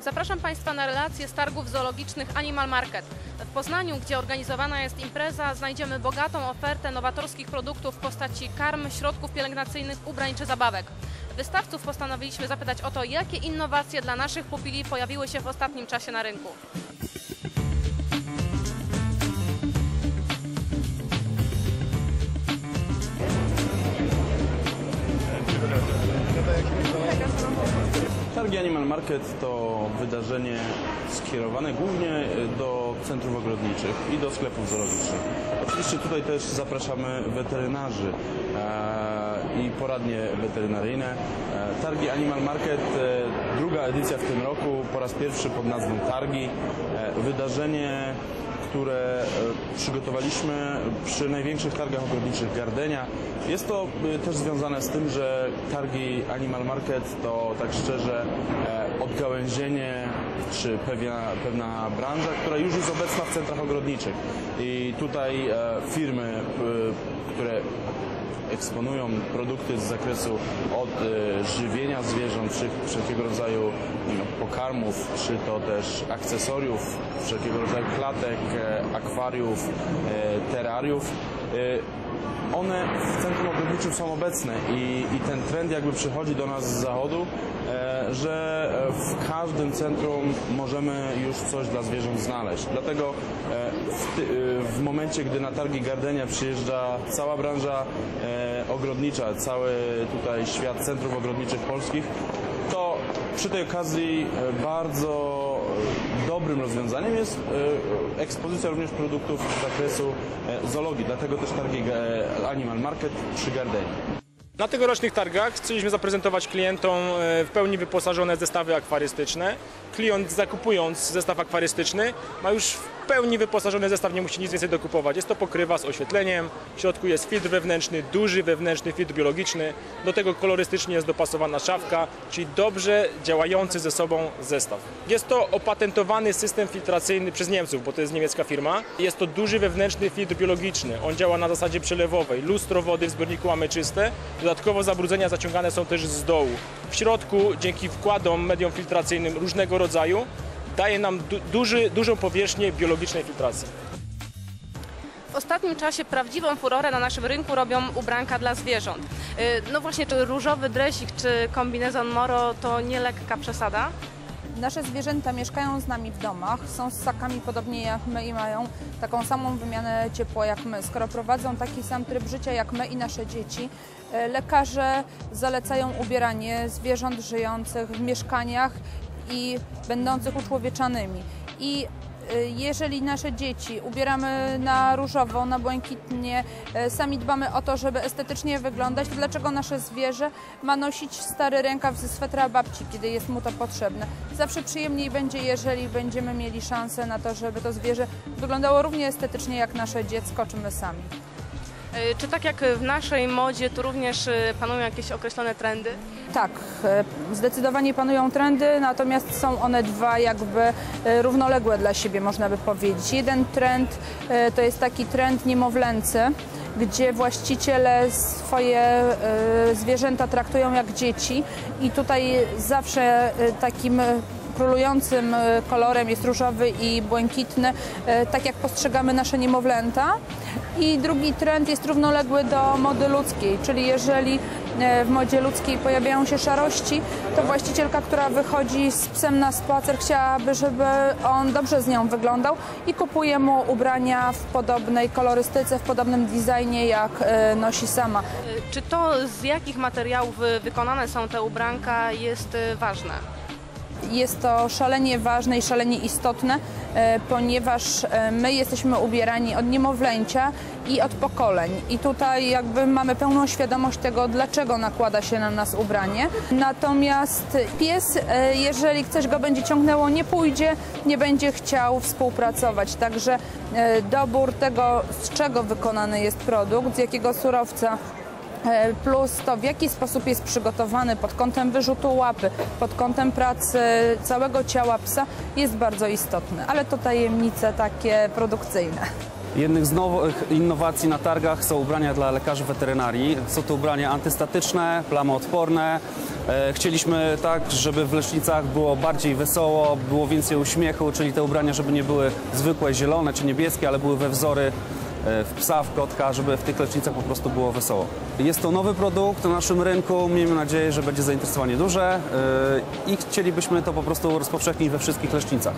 Zapraszam Państwa na relacje z targów zoologicznych Animal Market. W Poznaniu, gdzie organizowana jest impreza, znajdziemy bogatą ofertę nowatorskich produktów w postaci karm, środków pielęgnacyjnych, ubrań czy zabawek. Wystawców postanowiliśmy zapytać o to, jakie innowacje dla naszych pupili pojawiły się w ostatnim czasie na rynku. Targi Animal Market to wydarzenie skierowane głównie do centrów ogrodniczych i do sklepów zoologicznych. Oczywiście tutaj też zapraszamy weterynarzy i poradnie weterynaryjne. Targi Animal Market, druga edycja w tym roku, po raz pierwszy pod nazwą Targi. Wydarzenie, które przygotowaliśmy przy największych targach ogrodniczych Gardenia. Jest to też związane z tym, że targi Animal Market to tak szczerze odgałęzienie czy pewna branża, która już jest obecna w centrach ogrodniczych. I tutaj firmy, które eksponują produkty z zakresu od żywienia zwierząt, czy wszelkiego rodzaju pokarmów, czy to też akcesoriów, wszelkiego rodzaju klatek, akwariów, terrariów. One w centrum ogrodniczym są obecne i ten trend jakby przychodzi do nas z zachodu, że w każdym centrum możemy już coś dla zwierząt znaleźć. Dlatego w momencie, gdy na targi Gardenia przyjeżdża cała branża ogrodnicza, cały tutaj świat centrów ogrodniczych polskich, to przy tej okazji bardzo dobrym rozwiązaniem jest ekspozycja również produktów z zakresu zoologii, dlatego też targi Animal Market przy Gardeniu. Na tegorocznych targach chcieliśmy zaprezentować klientom w pełni wyposażone zestawy akwarystyczne. Klient, zakupując zestaw akwarystyczny, ma już w pełni wyposażony zestaw, nie musi nic więcej dokupować. Jest to pokrywa z oświetleniem, w środku jest filtr wewnętrzny, duży wewnętrzny filtr biologiczny. Do tego kolorystycznie jest dopasowana szafka, czyli dobrze działający ze sobą zestaw. Jest to opatentowany system filtracyjny przez Niemców, bo to jest niemiecka firma. Jest to duży wewnętrzny filtr biologiczny. On działa na zasadzie przelewowej. Lustro wody w zbiorniku mamy czyste. Dodatkowo zabrudzenia zaciągane są też z dołu. W środku, dzięki wkładom medium filtracyjnym różnego rodzaju, daje nam dużą powierzchnię biologicznej filtracji. W ostatnim czasie prawdziwą furorę na naszym rynku robią ubranka dla zwierząt. No właśnie, czy różowy dresik, czy kombinezon Moro to nie lekka przesada? Nasze zwierzęta mieszkają z nami w domach, są ssakami podobnie jak my i mają taką samą wymianę ciepła jak my. Skoro prowadzą taki sam tryb życia jak my i nasze dzieci, lekarze zalecają ubieranie zwierząt żyjących w mieszkaniach i będących uczłowieczanymi. I jeżeli nasze dzieci ubieramy na różowo, na błękitnie, sami dbamy o to, żeby estetycznie wyglądać, to dlaczego nasze zwierzę ma nosić stary rękaw ze swetra babci, kiedy jest mu to potrzebne? Zawsze przyjemniej będzie, jeżeli będziemy mieli szansę na to, żeby to zwierzę wyglądało równie estetycznie jak nasze dziecko czy my sami. Czy tak jak w naszej modzie, tu również panują jakieś określone trendy? Tak, zdecydowanie panują trendy, natomiast są one dwa jakby równoległe dla siebie, można by powiedzieć. Jeden trend to jest taki trend niemowlęcy, gdzie właściciele swoje zwierzęta traktują jak dzieci i tutaj zawsze takim królującym kolorem jest różowy i błękitny, tak jak postrzegamy nasze niemowlęta. I drugi trend jest równoległy do mody ludzkiej, czyli jeżeli w modzie ludzkiej pojawiają się szarości, to właścicielka, która wychodzi z psem na spacer, chciałaby, żeby on dobrze z nią wyglądał i kupuje mu ubrania w podobnej kolorystyce, w podobnym designie jak nosi sama. Czy to, z jakich materiałów wykonane są te ubranka, jest ważne? Jest to szalenie ważne i szalenie istotne, ponieważ my jesteśmy ubierani od niemowlęcia i od pokoleń. I tutaj jakby mamy pełną świadomość tego, dlaczego nakłada się na nas ubranie. Natomiast pies, jeżeli coś go będzie ciągnęło, nie pójdzie, nie będzie chciał współpracować. Także dobór tego, z czego wykonany jest produkt, z jakiego surowca, plus to, w jaki sposób jest przygotowany pod kątem wyrzutu łapy, pod kątem pracy całego ciała psa, jest bardzo istotny, ale to tajemnice takie produkcyjne. Jednych z nowych innowacji na targach są ubrania dla lekarzy weterynarii. Są to ubrania antystatyczne, plamoodporne. Chcieliśmy tak, żeby w lecznicach było bardziej wesoło, było więcej uśmiechu, czyli te ubrania, żeby nie były zwykłe, zielone czy niebieskie, ale były we wzory w psa, w kotka, żeby w tych lecznicach po prostu było wesoło. Jest to nowy produkt na naszym rynku, miejmy nadzieję, że będzie zainteresowanie duże i chcielibyśmy to po prostu rozpowszechnić we wszystkich lecznicach.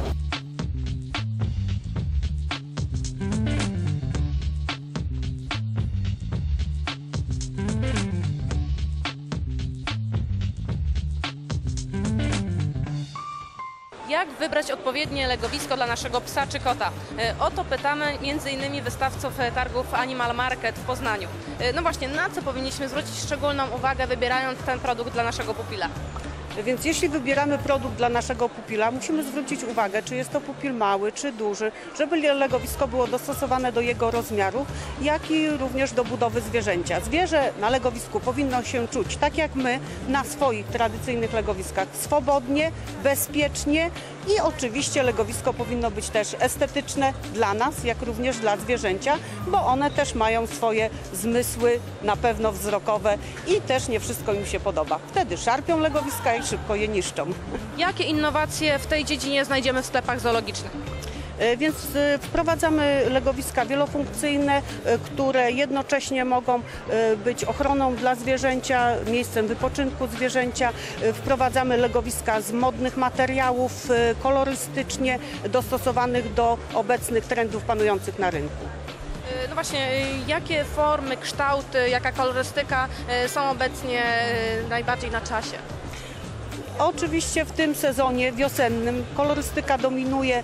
Jak wybrać odpowiednie legowisko dla naszego psa czy kota? O to pytamy m.in. wystawców targów Animal Market w Poznaniu. No właśnie, na co powinniśmy zwrócić szczególną uwagę, wybierając ten produkt dla naszego pupila? Więc jeśli wybieramy produkt dla naszego pupila, musimy zwrócić uwagę, czy jest to pupil mały, czy duży, żeby legowisko było dostosowane do jego rozmiarów, jak i również do budowy zwierzęcia. Zwierzę na legowisku powinno się czuć tak jak my na swoich tradycyjnych legowiskach, swobodnie, bezpiecznie i oczywiście legowisko powinno być też estetyczne dla nas, jak również dla zwierzęcia, bo one też mają swoje zmysły, na pewno wzrokowe i też nie wszystko im się podoba. Wtedy szarpią legowiska i szybko je niszczą. Jakie innowacje w tej dziedzinie znajdziemy w sklepach zoologicznych? Więc wprowadzamy legowiska wielofunkcyjne, które jednocześnie mogą być ochroną dla zwierzęcia, miejscem wypoczynku zwierzęcia. Wprowadzamy legowiska z modnych materiałów, kolorystycznie dostosowanych do obecnych trendów panujących na rynku. No właśnie, jakie formy, kształty, jaka kolorystyka są obecnie najbardziej na czasie? Oczywiście w tym sezonie wiosennym kolorystyka dominuje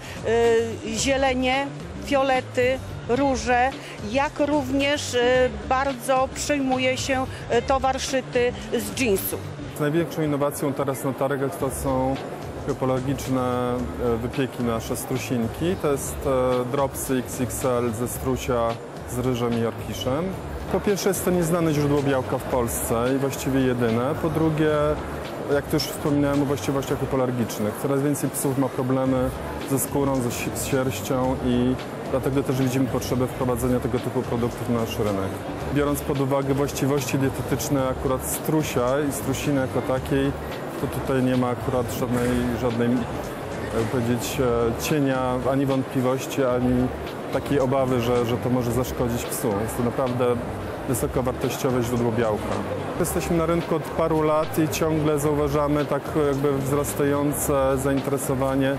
zielenie, fiolety, róże, jak również bardzo przyjmuje się towar szyty z jeansu. Największą innowacją teraz na targach to są ekologiczne wypieki nasze strusinki. To jest dropsy XXL ze strusia z ryżem i orkiszem. Po pierwsze jest to nieznane źródło białka w Polsce i właściwie jedyne. Po drugie, jak to już wspominałem o właściwościach hipoalergicznych. Coraz więcej psów ma problemy ze skórą, z sierścią i dlatego też widzimy potrzebę wprowadzenia tego typu produktów na nasz rynek. Biorąc pod uwagę właściwości dietetyczne akurat strusia i strusiny jako takiej, to tutaj nie ma akurat żadnej jak powiedzieć, cienia, ani wątpliwości, ani takiej obawy, że to może zaszkodzić psu. Jest to naprawdę wysokowartościowe źródło białka. Jesteśmy na rynku od paru lat i ciągle zauważamy tak jakby wzrastające zainteresowanie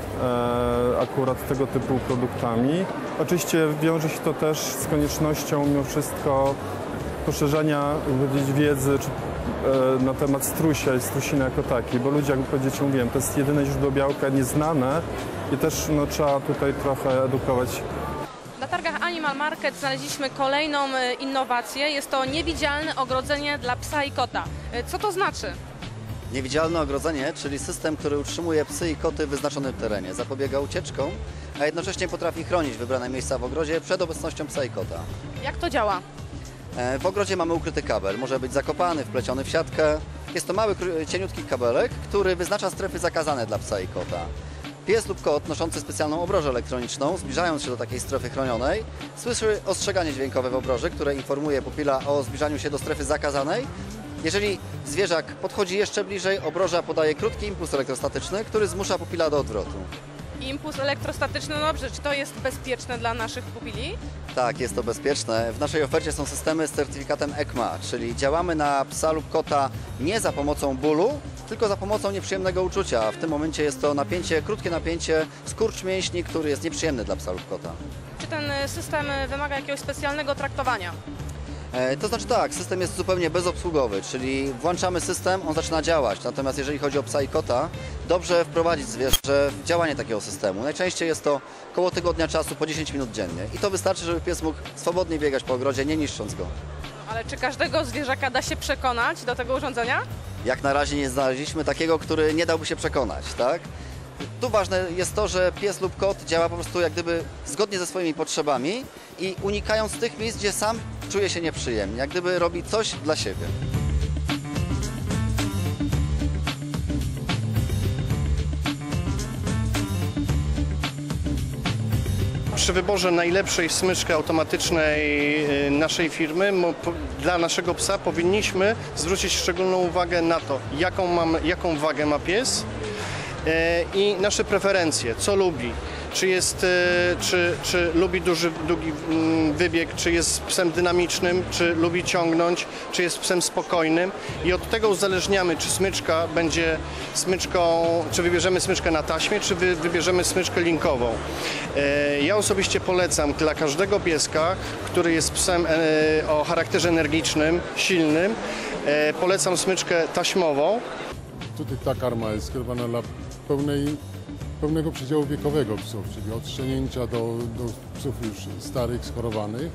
akurat tego typu produktami. Oczywiście wiąże się to też z koniecznością mimo wszystko poszerzania wiedzy na temat strusia i strusiny jako takiej, bo ludzie, jak powiedzieć, mówiłem, to jest jedyne źródło białka nieznane i też trzeba tutaj trochę edukować. Na targach Animal Market znaleźliśmy kolejną innowację. Jest to niewidzialne ogrodzenie dla psa i kota. Co to znaczy? Niewidzialne ogrodzenie, czyli system, który utrzymuje psy i koty w wyznaczonym terenie, zapobiega ucieczkom, a jednocześnie potrafi chronić wybrane miejsca w ogrodzie przed obecnością psa i kota. Jak to działa? W ogrodzie mamy ukryty kabel, może być zakopany, wpleciony w siatkę. Jest to mały, cieniutki kabelek, który wyznacza strefy zakazane dla psa i kota. Pies lub kot noszący specjalną obrożę elektroniczną, zbliżając się do takiej strefy chronionej, słyszy ostrzeganie dźwiękowe w obroży, które informuje pupila o zbliżaniu się do strefy zakazanej. Jeżeli zwierzak podchodzi jeszcze bliżej, obroża podaje krótki impuls elektrostatyczny, który zmusza pupila do odwrotu. Impuls elektrostatyczny, no dobrze, czy to jest bezpieczne dla naszych pupili? Tak, jest to bezpieczne. W naszej ofercie są systemy z certyfikatem ECMA, czyli działamy na psa lub kota nie za pomocą bólu, tylko za pomocą nieprzyjemnego uczucia. W tym momencie jest to napięcie, krótkie napięcie, skurcz mięśni, który jest nieprzyjemny dla psa lub kota. Czy ten system wymaga jakiegoś specjalnego traktowania? To znaczy tak, system jest zupełnie bezobsługowy, czyli włączamy system, on zaczyna działać. Natomiast jeżeli chodzi o psa i kota, dobrze wprowadzić zwierzę w działanie takiego systemu. Najczęściej jest to koło tygodnia czasu po 10 minut dziennie. I to wystarczy, żeby pies mógł swobodnie biegać po ogrodzie, nie niszcząc go. Ale czy każdego zwierzaka da się przekonać do tego urządzenia? Jak na razie nie znaleźliśmy takiego, który nie dałby się przekonać, tak? Tu ważne jest to, że pies lub kot działa po prostu jak gdyby zgodnie ze swoimi potrzebami i unikając tych miejsc, gdzie sam czuje się nieprzyjemnie, jak gdyby robi coś dla siebie. przy wyborze najlepszej smyczki automatycznej naszej firmy dla naszego psa powinniśmy zwrócić szczególną uwagę na to, jaką wagę ma pies i nasze preferencje, co lubi. Czy lubi długi wybieg, czy jest psem dynamicznym, czy lubi ciągnąć, czy jest psem spokojnym i od tego uzależniamy, czy smyczka będzie smyczką, czy wybierzemy smyczkę na taśmie, czy wybierzemy smyczkę linkową. Ja osobiście polecam dla każdego pieska, który jest psem o charakterze energicznym, silnym, polecam smyczkę taśmową. Tutaj ta karma jest skierowana dla pełnego przedziału wiekowego psów, czyli od szczenięcia do psów już starych, schorowanych.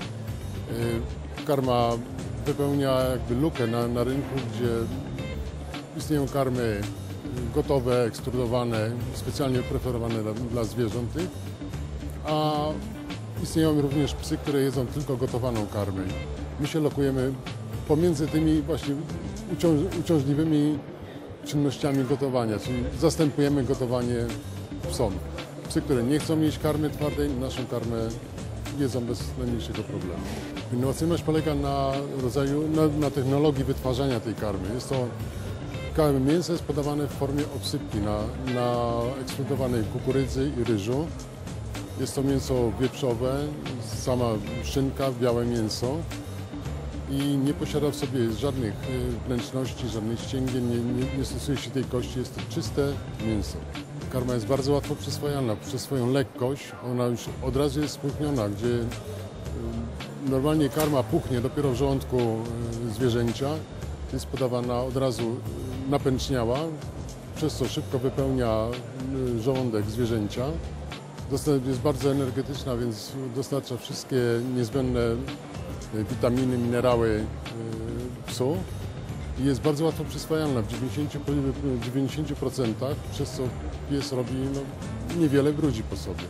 Karma wypełnia jakby lukę na rynku, gdzie istnieją karmy gotowe, ekstrudowane, specjalnie preferowane dla zwierząt, a istnieją również psy, które jedzą tylko gotowaną karmę. My się lokujemy pomiędzy tymi właśnie uciążliwymi czynnościami gotowania, czyli zastępujemy gotowanie psom. Psy, które nie chcą jeść karmy twardej, naszą karmę jedzą bez najmniejszego problemu. Innowacyjność polega na technologii wytwarzania tej karmy. Mięso jest podawane w formie obsypki na eksplodowanej kukurydzy i ryżu. Jest to mięso wieprzowe, sama szynka, białe mięso. I nie posiada w sobie żadnych wnętrzności, żadnych ścięgien, nie stosuje się tej kości, jest to czyste mięso. Karma jest bardzo łatwo przyswajalna, przez swoją lekkość, ona już od razu jest spłuchniona, gdzie normalnie karma puchnie dopiero w żołądku zwierzęcia, jest podawana od razu napęczniała, przez co szybko wypełnia żołądek zwierzęcia. Jest bardzo energetyczna, więc dostarcza wszystkie niezbędne witaminy, minerały psu i jest bardzo łatwo przyswajalna w 90%, przez co pies robi niewiele brudzi po sobie.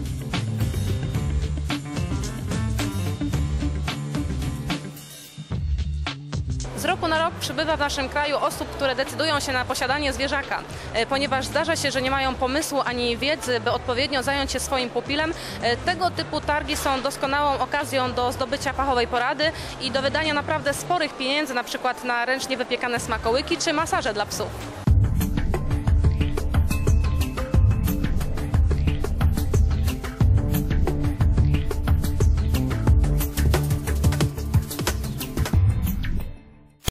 Z roku na rok przybywa w naszym kraju osób, które decydują się na posiadanie zwierzaka, ponieważ zdarza się, że nie mają pomysłu ani wiedzy, by odpowiednio zająć się swoim pupilem. Tego typu targi są doskonałą okazją do zdobycia fachowej porady i do wydania naprawdę sporych pieniędzy, na przykład na ręcznie wypiekane smakołyki czy masaże dla psów.